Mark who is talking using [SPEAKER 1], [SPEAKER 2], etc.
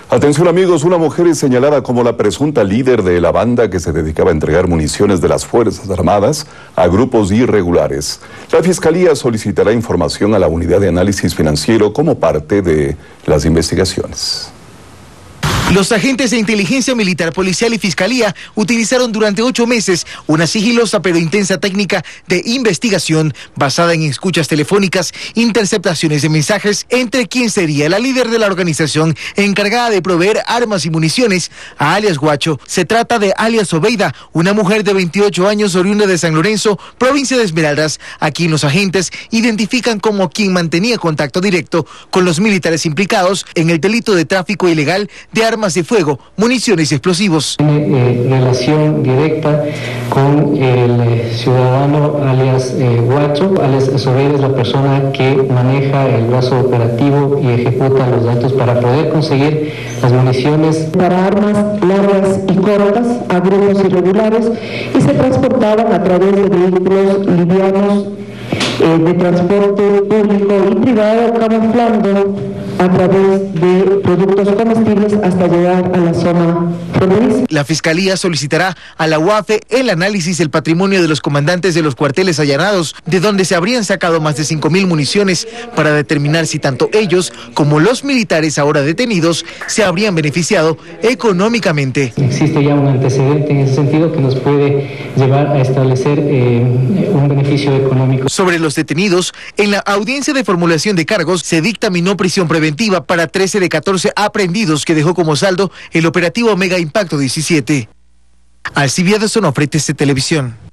[SPEAKER 1] Atención amigos, una mujer es señalada como la presunta líder de la banda que se dedicaba a entregar municiones de las Fuerzas Armadas a grupos irregulares. La Fiscalía solicitará información a la Unidad de Análisis Financiero como parte de las investigaciones.
[SPEAKER 2] Los agentes de inteligencia militar, policial y fiscalía utilizaron durante 8 meses una sigilosa pero intensa técnica de investigación basada en escuchas telefónicas, interceptaciones de mensajes entre quien sería la líder de la organización encargada de proveer armas y municiones a alias Guacho. Se trata de alias Obeida, una mujer de 28 años oriunda de San Lorenzo, provincia de Esmeraldas, a quien los agentes identifican como quien mantenía contacto directo con los militares implicados en el delito de tráfico ilegal de armas de fuego, municiones y explosivos.
[SPEAKER 3] Tiene relación directa con el ciudadano alias Guacho. Alias Obeida es la persona que maneja el brazo operativo y ejecuta los datos para poder conseguir las municiones
[SPEAKER 4] para armas largas y cortas a grupos irregulares y se transportaban a través de vehículos livianos de transporte público y privado, camuflando a través de productos comestibles hasta llegar a la zona fronteriza.
[SPEAKER 2] La Fiscalía solicitará a la UAFE el análisis del patrimonio de los comandantes de los cuarteles allanados, de donde se habrían sacado más de 5.000 municiones, para determinar si tanto ellos como los militares ahora detenidos se habrían beneficiado económicamente.
[SPEAKER 3] Existe ya un antecedente en ese sentido que nos puede llevar a establecer un beneficio económico.
[SPEAKER 2] Sobre los detenidos, en la audiencia de formulación de cargos se dictaminó prisión preventiva para 13 de 14 aprehendidos, que dejó como saldo el operativo Mega Impacto 17. Alcibiades Onofre, TC Televisión.